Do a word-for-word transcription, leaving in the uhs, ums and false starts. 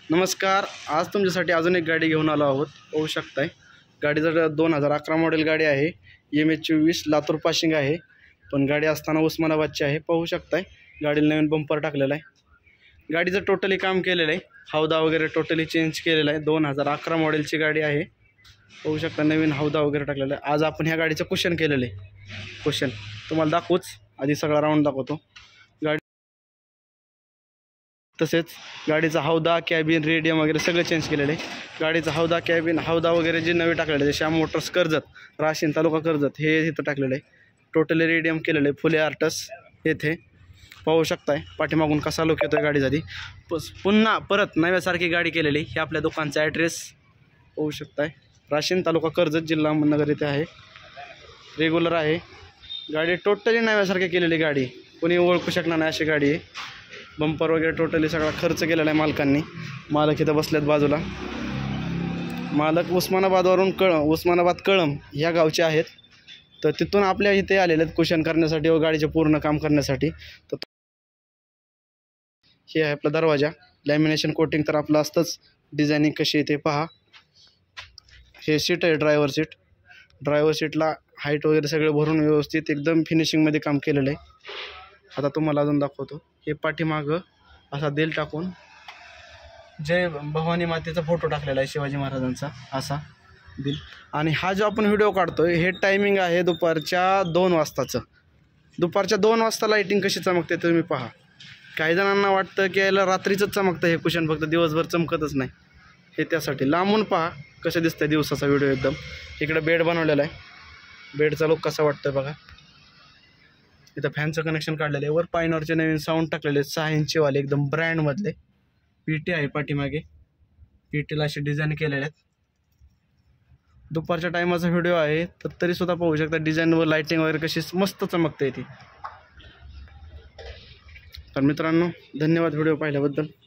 नमस्कार, आज तुमच्यासाठी अजून एक गाडी घेऊन आलो आहोत. पाहू शकताय गाडीचा दोन हजार अकरा मॉडेल गाडी आहे. एम एच चोवीस लातूर पासिंग आहे, पण गाडी असताना उस्मानाबादची आहे. पाहू शकताय गाडीला नवीन बंपर टाकलेला आहे. गाडीचं टोटली काम केलेलं आहे, हौदा वगैरे टोटली चेंज केलेला आहे. दोन हजार अकरा मॉडेलची गाडी आहे. पाहू शकता नवीन हौदा वगैरे टाकलेला आहे. आज आपण ह्या गाडीचं कुशन केलेलं आहे. कुशन तुम्हाला दाखवूच, आधी सगळा राऊंड दाखवतो. गाडी तसेच गाडीचा हौदा, कॅबिन, रेडियम वगैरे सगळं चेंज केलेलं आहे. गाडीचा हौदा, कॅबिन, हौदा वगैरे जे नवे टाकलेले आहे, श्याम मोटर्स कर्जत, राशीन तालुका कर्जत, हे इथं टाकलेलं आहे. टोटली रेडियम केलेलं आहे, फुले आर्टस येथे. पाहू शकताय पाठीमागून कसा लुक येतोय गाडीसाठी. पुन्हा परत नव्यासारखी गाडी केलेली. हे आपल्या दुकानचा ॲड्रेस पाहू शकताय, राशीन तालुका कर्जत, जिल्हा अहमदनगर इथे आहे. रेग्युलर आहे गाडी, टोटली नव्यासारखी केलेली गाडी, कोणी ओळखू शकणार नाही अशी गाडी आहे. बंपर वगैरे टोटली सगळा खर्च केलेला आहे मालकांनी. मालक इथं बसलेत बाजूला. मालक उस्मानाबादवरून कळ उस्मानाबाद कळम ह्या गावचे आहेत. तर तिथून आपल्या इथे आलेले आहेत कुशन करण्यासाठी व गाडीचे पूर्ण काम करण्यासाठी. तर हे आहे आपला दरवाजा, लॅमिनेशन कोटिंग तर आपलं असतंच. डिझायनिंग कशी आहे ते पहा. हे सीट आहे ड्रायव्हर सीट. ड्रायव्हर सीटला हाईट वगैरे सगळं भरून व्यवस्थित एकदम फिनिशिंगमध्ये काम केलेलं आहे. आता तुम्हाला अजून दाखवतो. हे पाठीमागं असा दिल टाकून जय भवानी मातेचा फोटो टाकलेला आहे, शिवाजी महाराजांचा असा दिल. आणि हा जो आपण व्हिडिओ काढतोय हे टायमिंग आहे दुपारच्या दोन वाजताचं. दुपारच्या दोन वाजता लाईटिंग कशी चमकते तुम्ही पहा. काही जणांना वाटतं की याला रात्रीचंच चमकतं हे कुशन, फक्त दिवसभर चमकतच नाही. हे त्यासाठी लांबून पहा कसं दिसतंय दिवसाचा व्हिडिओ एकदम. इकडे बेड बनवलेला आहे, बेडचा लुक कसा वाटतोय बघा. इथं फॅनचं कनेक्शन काढलेलं आहे. वर पायनॉरचे नवीन साऊंड टाकलेले आहेत, सहा इंचीवाले एकदम ब्रँडमधले. पी टी आहे पाठीमागे, पी टीला असे डिझाईन केलेले आहेत. दुपारच्या टायमाचा व्हिडिओ आहे तर तरीसुद्धा पाहू शकता डिझाईन व लाईटिंग वगैरे कशी मस्त चमकते ती. तर मित्रांनो धन्यवाद व्हिडिओ पाहिल्याबद्दल.